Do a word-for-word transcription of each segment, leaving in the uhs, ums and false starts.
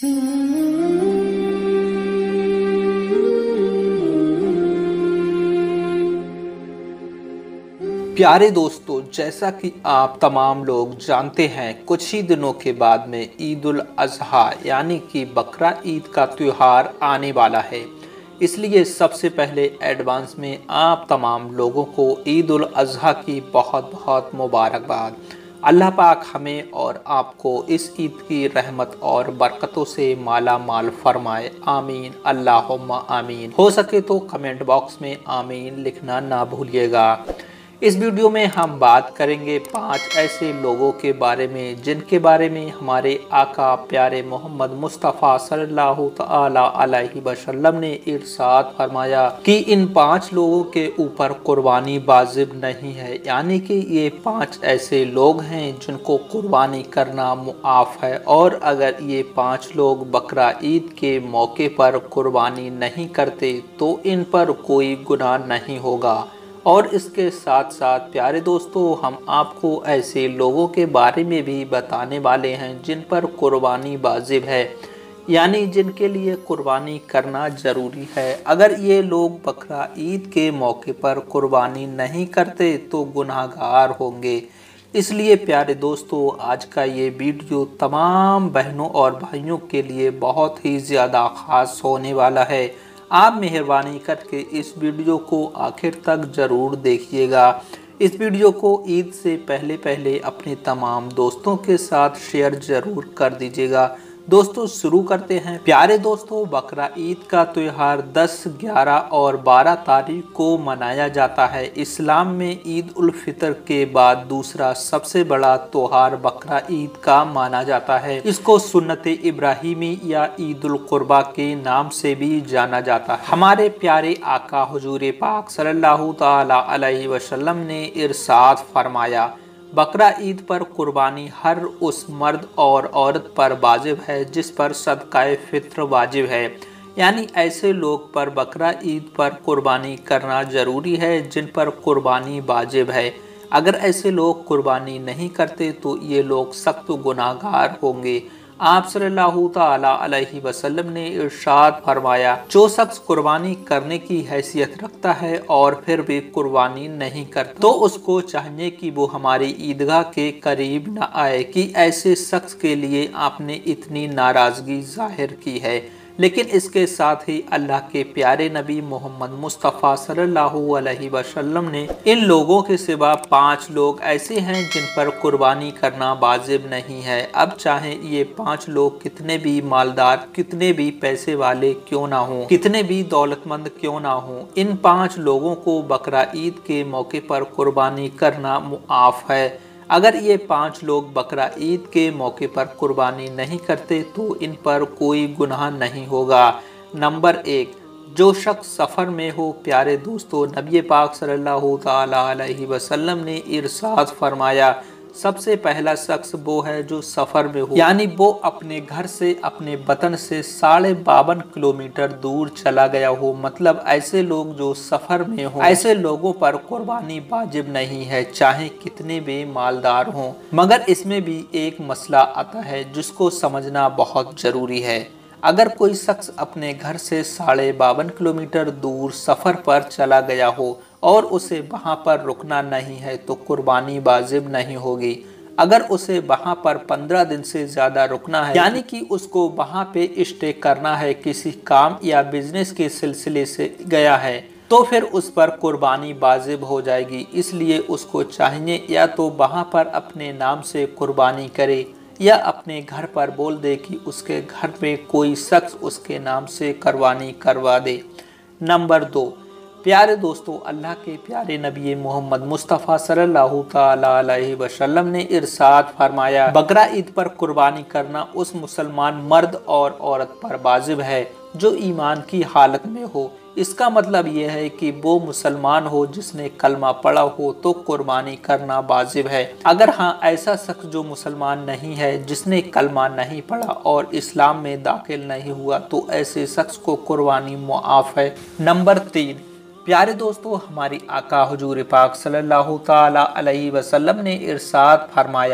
प्यारे दोस्तों, जैसा कि आप तमाम लोग जानते हैं, कुछ ही दिनों के बाद में ईद उल अज़हा यानी कि बकरा ईद का त्यौहार आने वाला है। इसलिए सबसे पहले एडवांस में आप तमाम लोगों को ईद उल अज़हा की बहुत बहुत मुबारकबाद। अल्लाह पाक हमें और आपको इस ईद की रहमत और बरकतों से माला माल फरमाए। आमीन अल्लाहुम्मा आमीन। हो सके तो कमेंट बॉक्स में आमीन लिखना ना भूलिएगा। इस वीडियो में हम बात करेंगे पांच ऐसे लोगों के बारे में जिनके बारे में हमारे आका प्यारे मोहम्मद मुस्तफ़ा सल्लल्लाहु तआला अलैहि वसल्लम ने इरशाद फरमाया कि इन पांच लोगों के ऊपर कुर्बानी वाजिब नहीं है। यानी कि ये पांच ऐसे लोग हैं जिनको कुर्बानी करना मुआफ है, और अगर ये पांच लोग बकरा ईद के मौके पर कुर्बानी नहीं करते तो इन पर कोई गुनाह नहीं होगा। और इसके साथ साथ प्यारे दोस्तों, हम आपको ऐसे लोगों के बारे में भी बताने वाले हैं जिन पर कुर्बानी वाजिब है, यानी जिनके लिए कुर्बानी करना ज़रूरी है। अगर ये लोग बकरा ईद के मौके पर कुर्बानी नहीं करते तो गुनाहगार होंगे। इसलिए प्यारे दोस्तों, आज का ये वीडियो तमाम बहनों और भाइयों के लिए बहुत ही ज़्यादा ख़ास होने वाला है। आप मेहरबानी करके इस वीडियो को आखिर तक ज़रूर देखिएगा। इस वीडियो को ईद से पहले पहले अपने तमाम दोस्तों के साथ शेयर ज़रूर कर दीजिएगा। दोस्तों शुरू करते हैं। प्यारे दोस्तों, बकरा ईद का त्यौहार दस, ग्यारह और बारह तारीख को मनाया जाता है। इस्लाम में ईद उल फितर के बाद दूसरा सबसे बड़ा त्यौहार बकरा ईद का माना जाता है। इसको सुन्नत इब्राहिमी या ईद उल कुर्बा के नाम से भी जाना जाता है। हमारे प्यारे आका हुजूर पाक सल्लल्लाहु तआला अलैहि वसल्लम ने इरशाद फरमाया, बकरा ईद पर कुर्बानी हर उस मर्द और औरत पर वाजिब है जिस पर सदकाए फित्र वाजिब है। यानी ऐसे लोग पर बकरा ईद पर कुर्बानी करना ज़रूरी है जिन पर कुर्बानी वाजिब है। अगर ऐसे लोग कुर्बानी नहीं करते तो ये लोग सख्त गुनाहगार होंगे। आप सल्लल्लाहु तआला अलैहि वसल्लम ने इरशाद फरमाया, जो शख्स कुर्बानी करने की हैसियत रखता है और फिर भी कुर्बानी नहीं करता तो उसको चाहिए कि वो हमारी ईदगाह के करीब न आए कि ऐसे शख्स के लिए आपने इतनी नाराज़गी जाहिर की है। लेकिन इसके साथ ही अल्लाह के प्यारे नबी मोहम्मद मुस्तफ़ा सल्लल्लाहु अलैहि वसल्लम ने इन लोगों के सिवा पांच लोग ऐसे हैं जिन पर कुर्बानी करना वाजिब नहीं है। अब चाहे ये पांच लोग कितने भी मालदार, कितने भी पैसे वाले क्यों ना हों, कितने भी दौलतमंद क्यों ना हों, इन पांच लोगों को बकरा ईद के मौके पर कुर्बानी करना मुआफ है। अगर ये पांच लोग बकरा ईद के मौके पर कुर्बानी नहीं करते तो इन पर कोई गुनाह नहीं होगा। नंबर एक, जो शख्स सफ़र में हो। प्यारे दोस्तों, नबी पाक सल्लल्लाहु तआला अलैहि वसल्लम ने इरशाद फरमाया, सबसे पहला शख्स वो है जो सफ़र में हो, यानी वो अपने घर से, अपने वतन से साढ़े बावन किलोमीटर दूर चला गया हो। मतलब ऐसे लोग जो सफ़र में हो, ऐसे लोगों पर कुर्बानी वाजिब नहीं है, चाहे कितने भी मालदार हों। मगर इसमें भी एक मसला आता है जिसको समझना बहुत ज़रूरी है। अगर कोई शख्स अपने घर से साढ़े बावन किलोमीटर दूर सफ़र पर चला गया हो और उसे वहाँ पर रुकना नहीं है तो कुर्बानी वाजिब नहीं होगी। अगर उसे वहाँ पर पंद्रह दिन से ज़्यादा रुकना है, यानी कि उसको वहाँ पे स्टे करना है, किसी काम या बिजनेस के सिलसिले से गया है, तो फिर उस पर कुर्बानी वाजिब हो जाएगी। इसलिए उसको चाहिए या तो वहाँ पर अपने नाम से कुर्बानी करे या अपने घर पर बोल दे कि उसके घर में कोई शख्स उसके नाम से कुर्बानी करवा दे। नंबर दो, प्यारे दोस्तों, अल्लाह के प्यारे नबी मोहम्मद मुस्तफ़ा सल्लल्लाहु तआला अलैहि वसल्लम ने इरशाद फरमाया, बकरा ईद पर कुर्बानी करना उस मुसलमान मर्द और औरत पर वाजिब है जो ईमान की हालत में हो। इसका मतलब यह है कि वो मुसलमान हो जिसने कलमा पढ़ा हो तो कुर्बानी करना वाजिब है। अगर हाँ ऐसा शख्स जो मुसलमान नहीं है, जिसने कलमा नहीं पढ़ा और इस्लाम में दाखिल नहीं हुआ, तो ऐसे शख्स को कुर्बानी मुआफ है। नंबर तीन, प्यारे दोस्तों, हमारी आका हुजूर पाक सल्लल्लाहु तआला अलैहि वसल्लम ने इरशाद फरमाया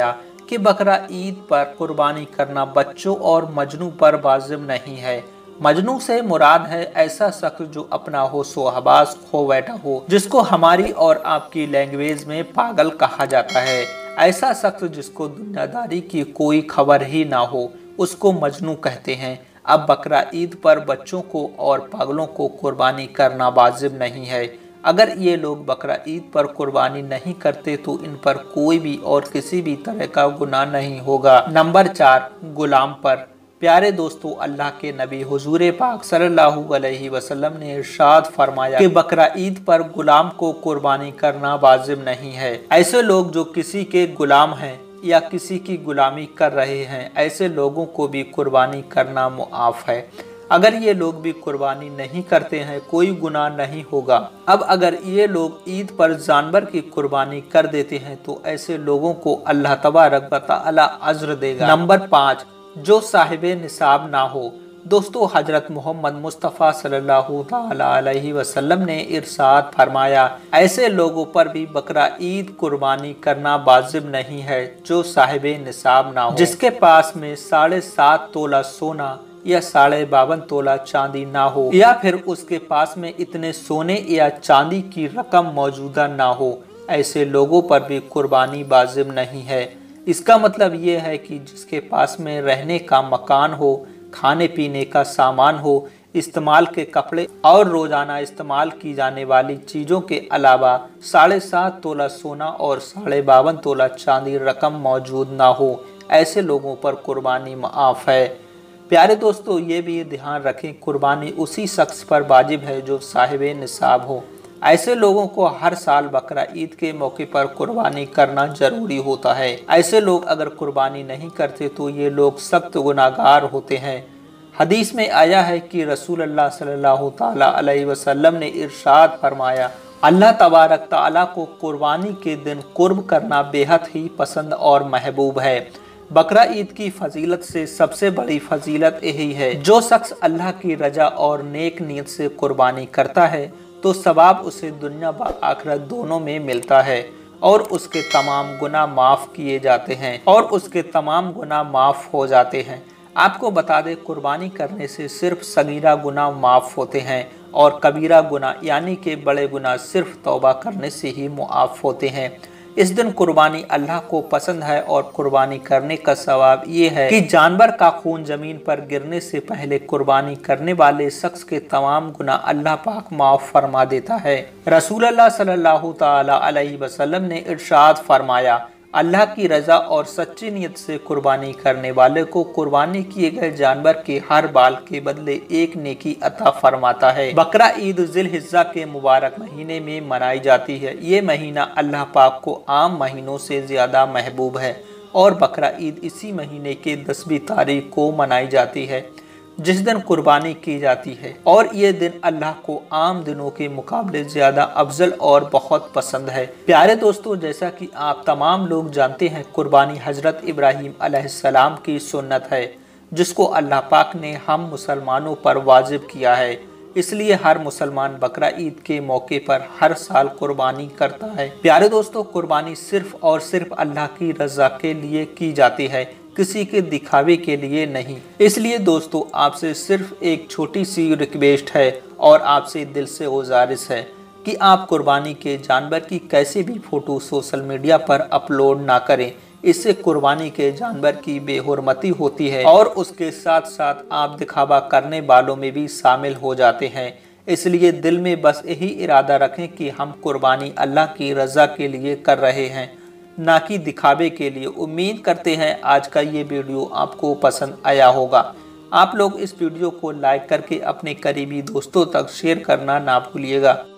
कि बकरा ईद पर कुर्बानी करना बच्चों और मजनू पर वाजिब नहीं है। मजनू से मुराद है ऐसा शख्स जो अपना होशो हवास खो बैठा हो, जिसको हमारी और आपकी लैंग्वेज में पागल कहा जाता है। ऐसा शख्स जिसको दुनियादारी की कोई खबर ही ना हो, उसको मजनू कहते हैं। अब बकरा ईद पर बच्चों को और पागलों को कुर्बानी करना वाजिब नहीं है। अगर ये लोग बकरा ईद पर कुर्बानी नहीं करते तो इन पर कोई भी और किसी भी तरह का गुनाह नहीं होगा। नंबर चार, गुलाम पर। प्यारे दोस्तों, अल्लाह के नबी हुजूर पाक सल्लल्लाहु अलैहि वसल्लम ने इरशाद फरमाया कि बकरा ईद पर गुलाम को कुर्बानी करना वाजिब नहीं है। ऐसे लोग जो किसी के गुलाम हैं या किसी की गुलामी कर रहे हैं, ऐसे लोगों को भी कुर्बानी करना मुआफ है। अगर ये लोग भी कुर्बानी नहीं करते हैं, कोई गुनाह नहीं होगा। अब अगर ये लोग ईद पर जानवर की कुर्बानी कर देते हैं तो ऐसे लोगों को अल्लाह तबारक व तआला अज्र देगा। नंबर पाँच, जो साहिबे निसाब ना हो। दोस्तों, हजरत मोहम्मद मुस्तफ़ा सल्लल्लाहु अलैहि वसल्लम ने इरशाद फरमाया, ऐसे लोगों पर भी बकरा ईद कुर्बानी करना वाजिब नहीं है जो साहिबे निसाब ना हो, जिसके पास में साढ़े सात तोला सोना या साढ़े बावन तोला चांदी ना हो, या फिर उसके पास में इतने सोने या चांदी की रकम मौजूदा ना हो। ऐसे लोगों पर भी कुर्बानी वाजिब नहीं है। इसका मतलब ये है कि जिसके पास में रहने का मकान हो, खाने पीने का सामान हो, इस्तेमाल के कपड़े और रोजाना इस्तेमाल की जाने वाली चीज़ों के अलावा साढ़े सात तोला सोना और साढ़े बावन तोला चांदी रकम मौजूद ना हो, ऐसे लोगों पर कुर्बानी माफ़ है। प्यारे दोस्तों, ये भी ध्यान रखें, कुर्बानी उसी शख्स पर वाजिब है जो साहिबे निसाब हो। ऐसे लोगों को हर साल बकरा ईद के मौके पर कुर्बानी करना जरूरी होता है। ऐसे लोग अगर कुर्बानी नहीं करते तो ये लोग सख्त गुनाहगार होते हैं। हदीस में आया है कि रसूल अल्लाह सल्लल्लाहु ताला अलैहि वसल्लम ने इरशाद फरमाया, अल्लाह तबारक ताला को कुर्बानी के दिन कुर्ब करना बेहद ही पसंद और महबूब है। बकरा ईद की फजीलत से सबसे बड़ी फजीलत यही है, जो शख्स अल्लाह की रजा और नेक नीयत से कुर्बानी करता है तो सवाब उसे दुनिया व आखिरत दोनों में मिलता है और उसके तमाम गुनाह माफ़ किए जाते हैं और उसके तमाम गुनाह माफ़ हो जाते हैं। आपको बता दें, कुर्बानी करने से सिर्फ सगीरा गुनाह माफ़ होते हैं और कबीरा गुनाह यानी कि बड़े गुनाह सिर्फ तौबा करने से ही मुआफ़ होते हैं। इस दिन कुर्बानी अल्लाह को पसंद है और कुर्बानी करने का सवाब ये है कि जानवर का खून जमीन पर गिरने से पहले कुर्बानी करने वाले शख्स के तमाम गुनाह अल्लाह पाक माफ़ फरमा देता है। रसूल अल्लाह सल्लल्लाहु ताला अलैहि वसल्लम ने इरशाद फरमाया, अल्लाह की रजा और सच्ची नीयत से कुर्बानी करने वाले को कुर्बानी किए गए जानवर के हर बाल के बदले एक नेकी अता फरमाता है। बकरा ईद जिलहिज्जा के मुबारक महीने में मनाई जाती है। ये महीना अल्लाह पाक को आम महीनों से ज्यादा महबूब है और बकरा ईद इसी महीने के दसवीं तारीख को मनाई जाती है, जिस दिन कुर्बानी की जाती है, और ये दिन अल्लाह को आम दिनों के मुकाबले ज्यादा अफजल और बहुत पसंद है। प्यारे दोस्तों, जैसा कि आप तमाम लोग जानते हैं, कुर्बानी हजरत इब्राहीम अलैहिस्सलाम की सुन्नत है, जिसको अल्लाह पाक ने हम मुसलमानों पर वाजिब किया है। इसलिए हर मुसलमान बकरा ईद के मौके पर हर साल कुर्बानी करता है। प्यारे दोस्तों, कुर्बानी सिर्फ और सिर्फ अल्लाह की रजा के लिए की जाती है, किसी के दिखावे के लिए नहीं। इसलिए दोस्तों, आपसे सिर्फ एक छोटी सी रिक्वेस्ट है और आपसे दिल से गुजारिश है कि आप कुर्बानी के जानवर की कैसी भी फोटो सोशल मीडिया पर अपलोड ना करें। इससे कुर्बानी के जानवर की बेहुरमती होती है और उसके साथ साथ आप दिखावा करने वालों में भी शामिल हो जाते हैं। इसलिए दिल में बस यही इरादा रखें कि हम कुर्बानी अल्लाह की रजा के लिए कर रहे हैं, ना कि दिखावे के लिए। उम्मीद करते हैं आज का ये वीडियो आपको पसंद आया होगा। आप लोग इस वीडियो को लाइक करके अपने करीबी दोस्तों तक शेयर करना ना भूलिएगा।